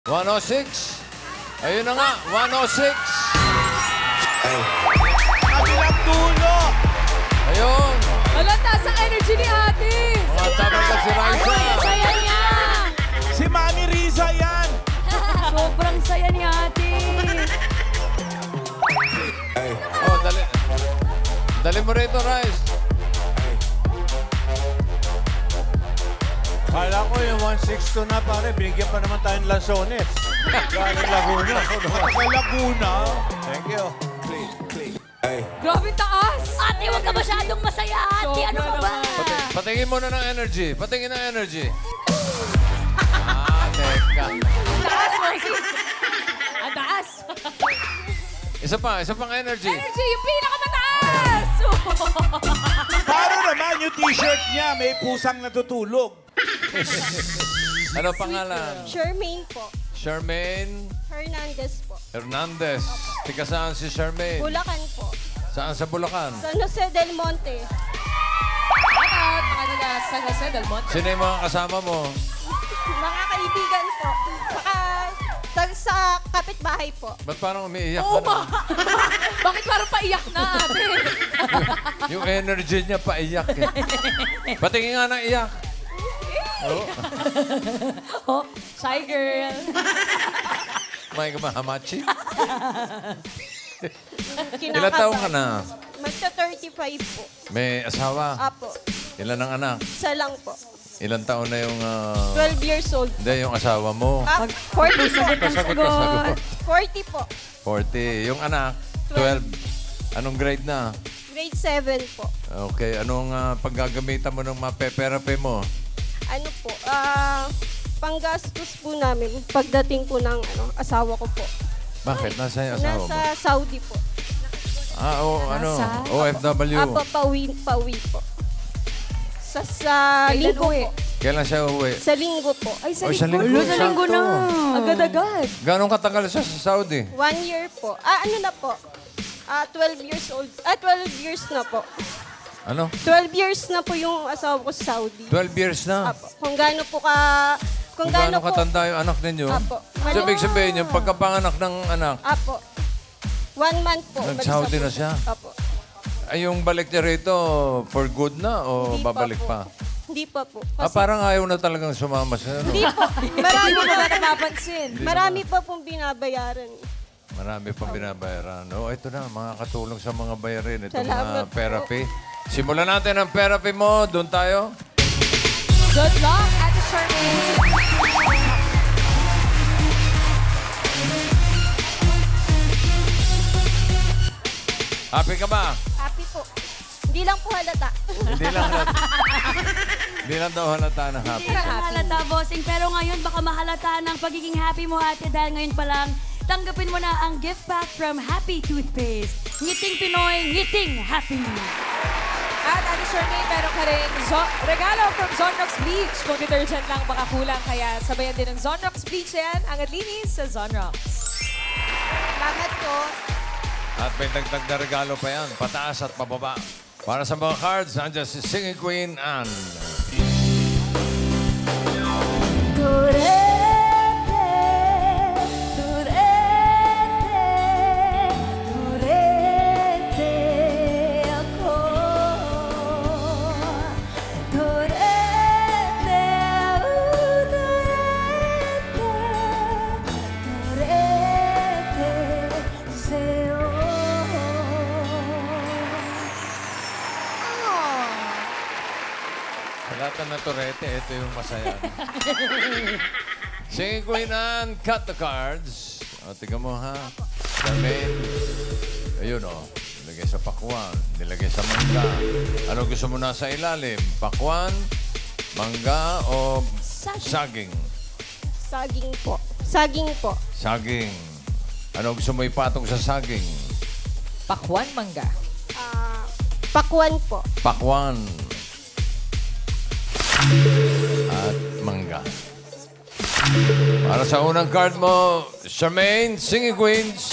106. Ayun na nga, 106. Kabilang dulo. Ayun. Wala, taas ang energy ni ate. Mga tabi ka si Raisa. Saya niya. Si Mami Riza yan. Sobrang saya ni ate. Oh, dali. Dali mo rito, Rice. Kala ko yung 162 na pare, binigyan pa naman tayong lansones. Galing Laguna. Sa Laguna. Thank you. Grabe taas. Ate, huwag ka masyadong masaya, ate. Ano ka ba? Patingin mo na ng energy. Patingin ng energy. Teka. Taas, Rosie. Ang taas. Isa pang energy. Energy, yung pinakamataas. Paano naman yung t-shirt niya? May pusang natutulog. Ano pangalan? Charmaine po. Charmaine Hernandez po. Hernandez. Tika saan si Charmaine? Bulacan po. Saan sa Bulacan? San Jose del Monte. At mga taga San Jose del Monte. Sino yung mga kasama mo? Mga kaibigan po. Saka sa kapitbahay po. Ba't parang umiiyak Oo ka na? Bakit parang paiyak na, ate? Yung energy niya paiyak eh. Patingin nga ng iyak. Oh, shy girl. May kamahamachi. Ilan Kinakabahan. taong ka na? Magsa 35 po. May asawa? Apo. Ilan ang anak? Isa lang po. Ilan taon na yung... 12 years old. Hindi, yung asawa mo. 40 po. Sagot. 40 po. 40. Yung anak, 12. Anong grade na? Grade 7 po. Okay. Anong paggagamitan mo ng mapeperape mo? Ano po, panggastos po namin pagdating po ng asawa ko po. Bakit? Nasaan yung asawa mo? Nasa Saudi po. OFW. Apo, pauwi po. Sa linggo po. Kailan siya uwi? Sa linggo po. Ay, Oh, sa linggo. Sa linggo na. Agad-agad. Gano'ng katagal siya sa Saudi? 1 year po. Ano na po? 12 years old. 12 years na po. Ano? 12 years na po yung asawa ko sa Saudi. 12 years na? Apo. Kung gaano po ka... Kung gaano katanda yung anak ninyo? Apo. So, ibig sabihin yung pagkapanganak ng anak, Apo. 1 month po. nag-Saudi na siya? Apo. Ay, yung balik niya rito, for good na o Hindi babalik pa pa? Hindi pa po. Parang ayaw na talagang sumama siya. No? Hindi po. Marami Hindi mo pa. na napapansin. Marami pa pong binabayaran. Marami pang binabayaran. No, ito na, mga katulong sa mga bayarin. Ito Salamat mga therapy. Simulan natin ang therapy mo. Doon tayo. Good luck, Ate Charmaine. Happy ka ba? Happy po. Hindi lang po halata. Hindi lang halata. Hindi lang daw halata na happy. Hindi siya halata, bossing. Pero ngayon, baka mahalata ng pagiging happy mo, ate. Dahil ngayon pa lang, tanggapin mo na ang gift pack from Happy Toothpaste. Ngiting Pinoy, ngiting happy. At Ate Charmaine, meron ka rin regalo from Zonrox Bleach. Kung detergent lang baka kulang, kaya sabayan din ng Zonrox Bleach yan. Ang linis sa Zonrox. Salamat po. At may dagdag na regalo pa yan. Pataas at pababa. Para sa mga cards, nandiyan si Singing Queen Anne. Lahat na turete, ito yung masaya. Singing Queen Anne, cut the cards. O, tingnan mo ha. Charmaine. Ayun o. Nilagay sa pakwan. Nilagay sa mangga. Ano gusto mo na sa ilalim? Pakwan, mangga o saging? Saging po. Saging po. Saging. Ano gusto mo ipatong sa saging? Pakwan mangga. Pakwan po. Pakwan. At mangga. Para sa unang card mo, Charmaine, Singing Queens.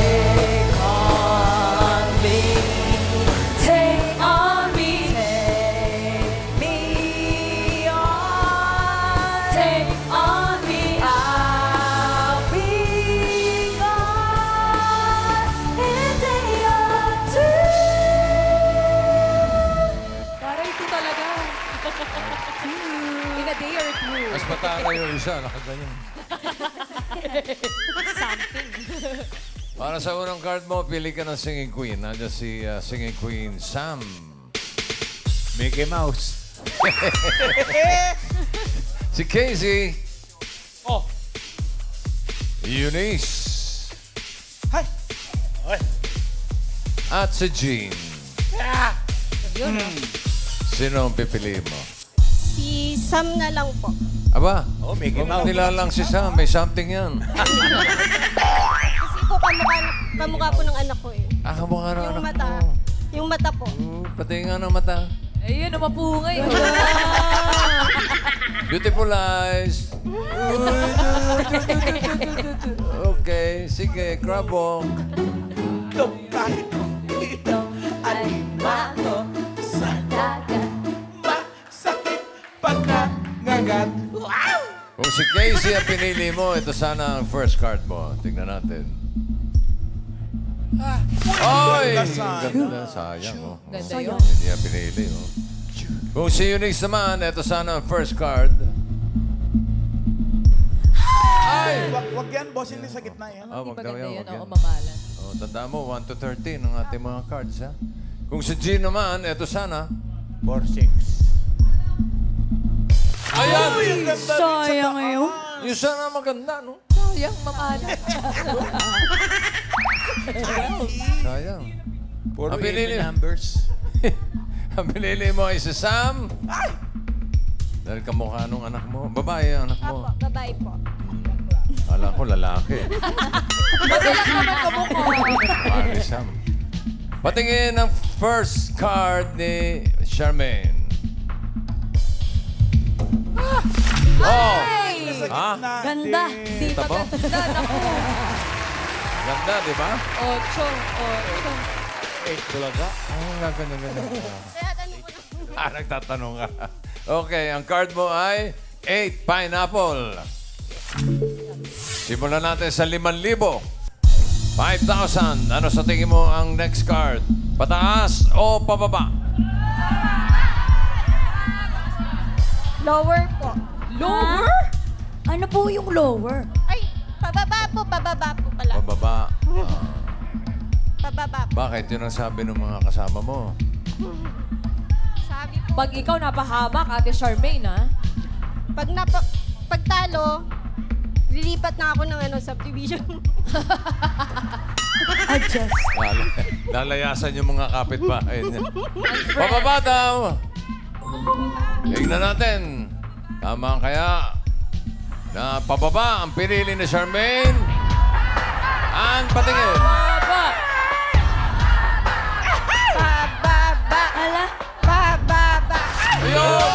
Take on me, take on me, take Mas matangay yung isa, nakaganyan. Something. Para sa unang card mo, pili ka ng Singing Queen. Nandiyan si Singing Queen Sam. Mickey Mouse. Si Casey. Oh. Eunice. Hi. Ay. At si Jean. Yun. Sino ang pipili mo? Si Sam na lang po. Aba, Oh, Mickey huwag Mouse. nilalang si Sam. May something yan. Kasi po kamukha po ng anak ko eh. Kamukha na Yung anak mata. mo. Yung mata po. Pati nga ng mata. Ayun, namapungay. Beautiful eyes. Okay, sige, crab walk. Kahit ito ay bato sa dagat. Masakit pagkangagat. Wow! Kung si Casey ang pinili mo, ito sana ang first card mo. Tignan natin. Ay! ganda sana. Ganda, sayang. Oh. Ganda yun. Hindi niya pinili. Oh. Kung si Eunice naman, ito sana ang first card. Ay! Wag yan, boss. Hindi sa gitna yan. Oh, wag daw Maganda yan, yun. wag yan. Oo, mamalan. Oh, tanda mo, 1 to 13 ang ating mga cards, ha? Kung si Jean naman, ito sana. 4-6. Ayan! Uy, ang ganda din sa Sayang taas. yun. Yung sana maganda, no? Sayang, mamalan. Sayang. Puro Ang pinili- even numbers. Ang pinili mo ay si Sam. Dahil kamukha nung anak mo. Babae ang anak Apo, mo. babae po. Kala ko lalaki. Madalang naman kamukha. Ni Sam. Patingin ang first card ni Charmaine. Oh! Sa Ha? gitna Ganda. din. Di Tabo? maganda. Naku. Ganda, di ba? 8. 8 talaga. Ganda. Kaya tanong ko na. Nagtatanong ka. Okay, ang card mo ay 8 pineapple. Simulan natin sa 5,000. 5,000. Ano sa tingin mo ang next card? Pataas o pababa? Lower po. Lower? Ano po yung lower? Ay, pababa po pala. Pababa. Pababa po. Bakit? Yun ang sabi ng mga kasama mo. Sabi po, Pag ikaw napahamak, Ate Charmaine, ha? pag talo, lilipat na ako ng subdivision. Adjust. Lalayasan yung mga kapitbahay niya. Pababa daw! Tignan natin. Tama kaya na pababa ang pinili ni Charmaine. Ang patingin. Baba! Pababa. Ala, Pababa. Ayun!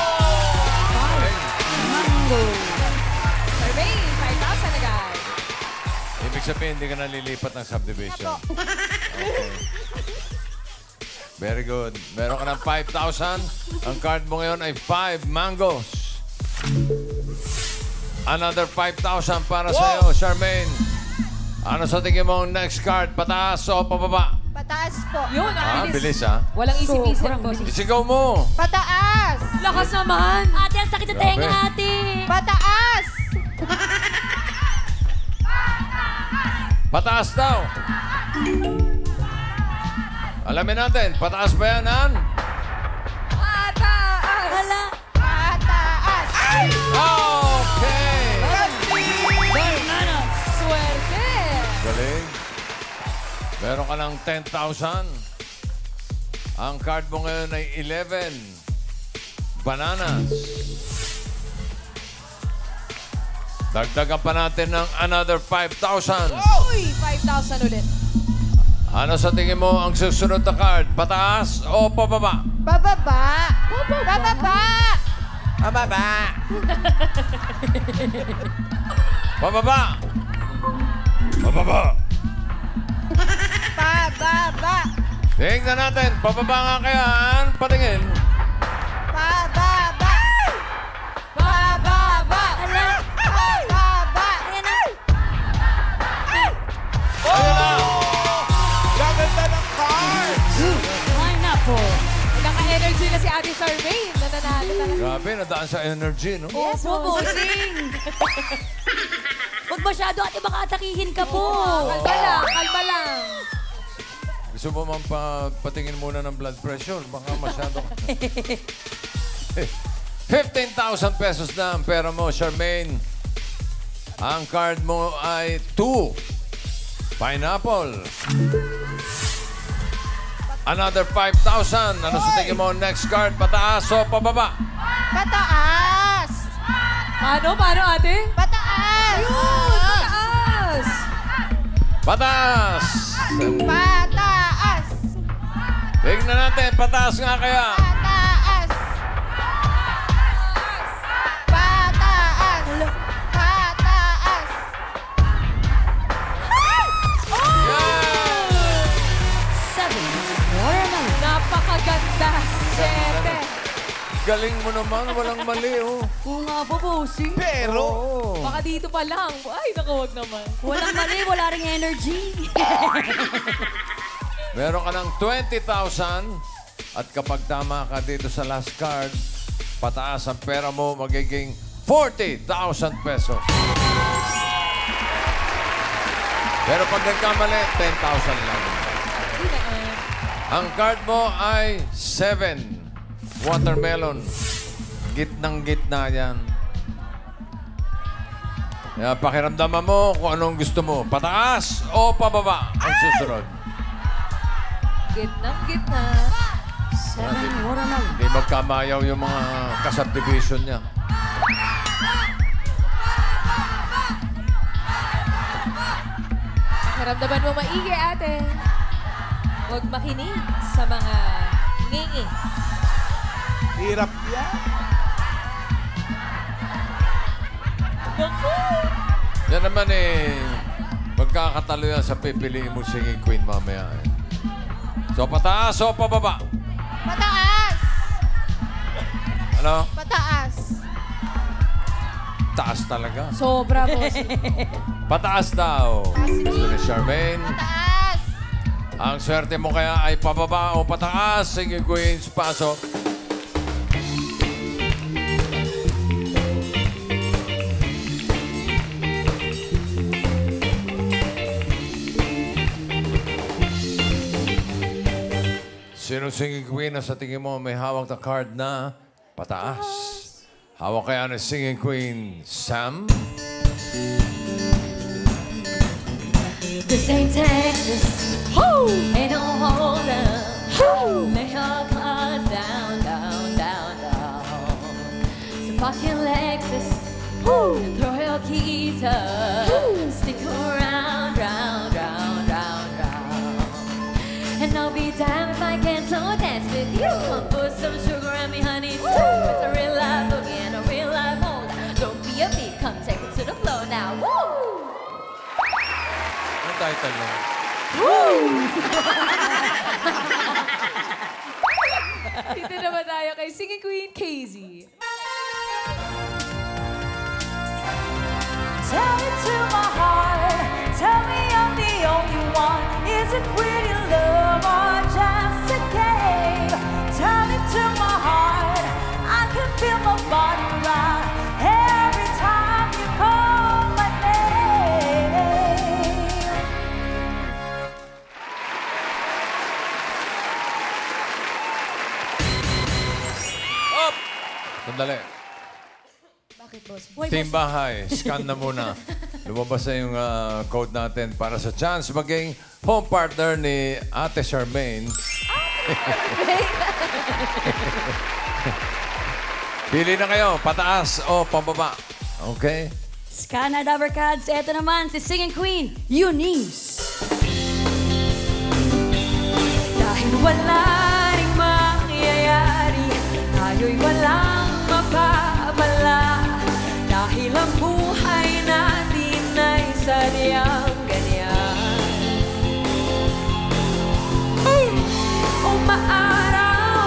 mango. Charmaine, 5,000 agad. Ibig sabihin, hindi ka nalilipat ng subdivision. Okay. Very good. Meron ka ng 5,000. Ang card mo ngayon ay 5 mangoes. Another 5,000 para sa iyo, Charmaine. Ano sa tingin mo ang next card? Pataas o pababa? Pataas po. Yun, ang Bilis ha. Walang isip-isip Sobrang po. bilis. Isigaw mo. Pataas. Lakas naman! Ate, ang sakit sa tenga, Grabe. ate. Pataas. Pataas daw. Alamin natin, pataas ba yan, Han? Pataas! Ala, Pataas. Okay! bananas. Swerte! Galing. Meron ka ng 10,000. Ang card mo ngayon ay 11. Bananas. Dagdagan pa natin ng another 5,000. Uy, 5,000 ulit. Ano sa tingin mo ang susunod na card? Pataas o pababa? Pababa. Pababa. Pababa. Pababa! Pababa! Pababa. Tingnan natin. Pababa nga kaya, Han. Patingin. Pababa. Pababa. Ala, Pababa. ayan na. Ayun na! Gaganda ng cards! Pineapple. Naka-energy energy na si Ate Charmaine. Nananalo talaga. Grabe, nadaan sa energy, no? Yes, Opo, bossing. Huwag masyado ate, baka atakihin ka po. Kalma lang, kalma lang. Gusto mo man patingin muna ng blood pressure? Baka masyado. 15,000 pesos na ang pera mo, Charmaine. Ang card mo ay 2. Pineapple. Another 5,000. Ano sa tingin mo? Next card, pataas o pababa? Pataas! Paano, ate? Pataas! Pataas! Pataas! Pataas! Tingnan natin, pataas nga kaya. Pataas! Pataas! Pataas! Yeah! 7. Watermelon. Napakaganda. 7. Galing mo naman, walang mali, oh. Oo nga po, bossing. Pero, Baka dito pa lang. Ay, nakawag naman. Walang mali, wala ring energy. Meron ka ng 20,000 at kapag tama ka dito sa last card, pataas ang pera mo, magiging 40,000 pesos. Pero pag nagkamali, 10,000 lang. Ang card mo ay 7. Watermelon. Gitnang-gitna yan. Kaya pakiramdaman mo kung anong gusto mo. Pataas o pababa ang susunod. Gitnang-gitna. 7. Watermelon. Hindi magkamayaw yung mga kasubdivision niya. Pakiramdaman mo maigi, ate. Huwag makinig sa mga ngingi. hirap yan. Yan naman magkakatalo yan sa pipiliin mo singing queen mamaya. So, pataas o pababa? Pataas! Ano? Pataas! Taas talaga. Sobra, boss. Pataas daw. Gusto ni Charmaine. Pataas! Ang swerte mo kaya ay pababa o pataas. Singing queens, pasok. Sino singing queen na sa tingin mo may hawak na card na pataas? Hawak kaya ng singing queen, Sam? This ain't Texas. Woo! Ain't no hold up. Woo! Lay your cards down, down, down, down. So park your Lexus. Woo! And throw your keys up. Woo! Stick around, round, round, round, round. And I'll be damned if I can't slow dance with you. Come put some sugar on me, honey, too. It's a real life boogie and a real life hold. Don't be a beat, come take it to the floor now. Woo! Ang title mo? Dito naman tayo kay singing queen, Casey. Tell it to my heart. Tell me I'm the only one. Is it really love or just a game? Tell it to my heart. I can feel my body rock every time you call my name. Up! Sandali. Bakit, boss? Team Bahay, scan na muna. Lumabas na yung code natin para sa chance maging home partner ni Ate Charmaine. Pili na kayo, pataas o pababa. Okay? Scan at Abercads. Eto naman, si Singing Queen, Eunice. Dahil wala ring mangyayari, tayo'y walang mapapala. Dahil ang buhay natin ay sadyang ganyan. Umaaraw,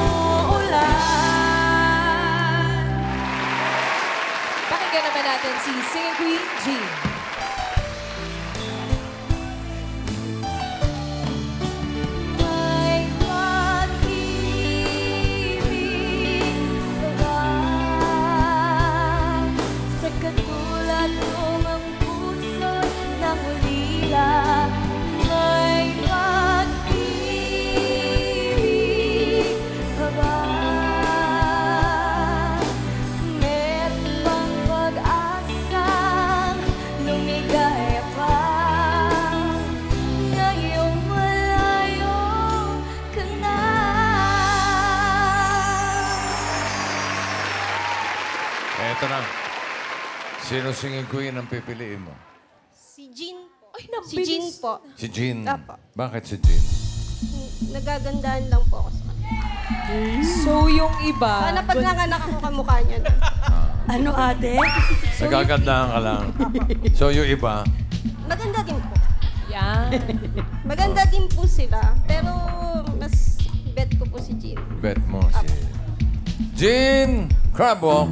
umuulan. Pakinggan naman natin si singing queen, Jean. May pag-ibig Eto na. Sino singing queen ang pipiliin mo? Si Jean po. Ay, Si Jean po. Si Jean. Apo. Bakit si Jean? Nagagandahan lang po ako sa kanya. So, yung iba... Sana pag nanganak ako kamukha niya na. Ano ate? Nagagandahan ka lang. So yung iba, Maganda din po. Yan. Maganda din po sila. Pero mas bet ko po si Jean. bet mo si... Jean Crabwalk.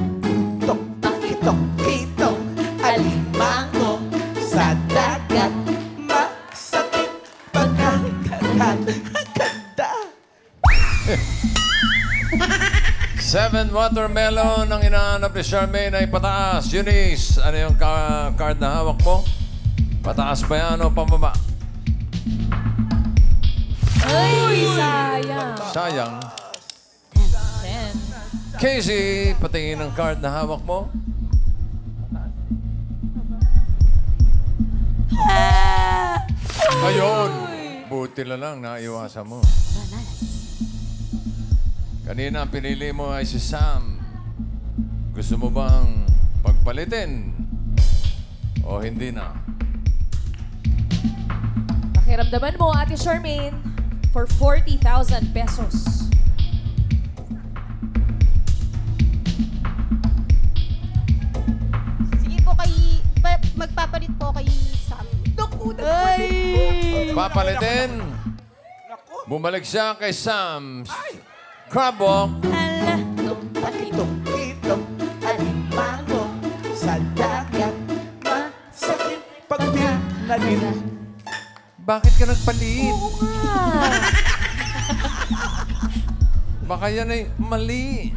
Kitong, alimango sa dagat. Masakit pagkakagat. Ang ganda. 7 watermelon ang inaanap ni Charmaine ay pataas. Eunice, ano yung card na hawak mo? Pataas ba yan o pababa? Ay, sayang. Sayang. 10. Casey, patingin ang card na hawak mo. Ayun. Buti na lang, naiwasan mo. Kanina ang pinili mo ay si Sam. Gusto mo bang pagpalitin? O hindi na? Pakiramdaman mo, Ate Charmaine, for 40,000 pesos. Sige po magpapalit po kay Sam. Papalitin. Bumalik siya kay Sam. Crabwalk. Kitong, alimango sa dagat. Masakit pagkakagat. Bakit ka nagpalit? Baka yan ay mali.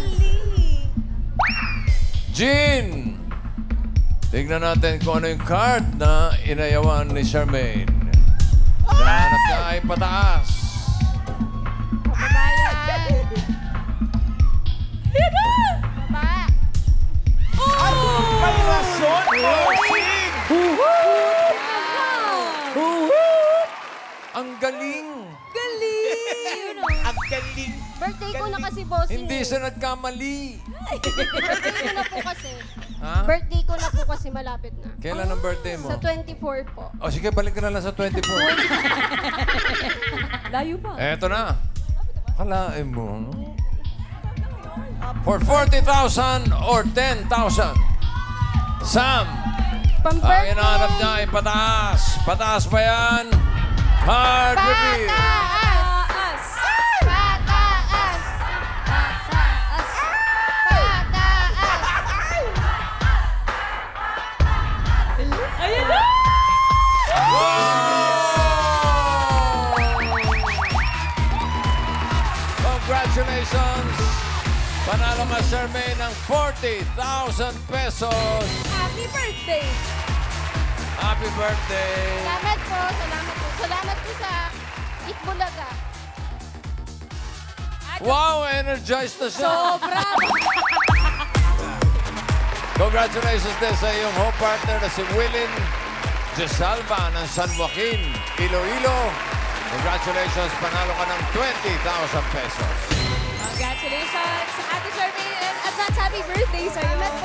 Jean! Tignan natin kung ano yung card na inayawan ni Charmaine. Nahanap niya ay pataas. May rason, bossing! Ang galing! Ang galing. Birthday ko na kasi, bossing. Hindi siya nagkamali. Birthday ko na po kasi. Ha? Birthday ko na po kasi malapit na. Kailan ang birthday mo? Sa 24 po. O sige, balik ka na lang sa 24. Layo pa. Eto na. Kalain mo. For 40,000 or 10,000. Sam, ang inaanap niya ay pataas. Pataas ba yan? Card reveal. Taas! Ayan na! Congratulations! Panalo ka, Charmaine, ng 40,000 pesos. Happy birthday! Happy birthday! Salamat po, salamat po. Salamat po sa Itbulaga. Wow, energized na siya. Sobra! Congratulations din sa iyong home partner na si Willin Gesalva ng San Joaquin, Iloilo. Congratulations, panalo ka ng 20,000 pesos. Congratulations, Ate Charmaine, and advance happy birthday sa'yo. Salamat po.